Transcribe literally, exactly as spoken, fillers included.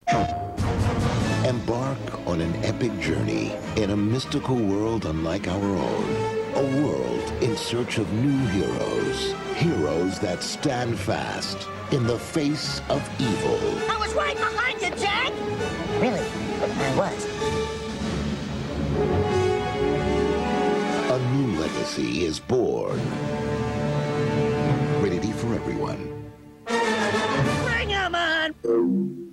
Embark on an epic journey in a mystical world unlike our own. A world in search of new heroes. Heroes that stand fast in the face of evil. I was right behind you, Jak! Really? I was. A new legacy is born. Rated E for everyone. Bring 'em on!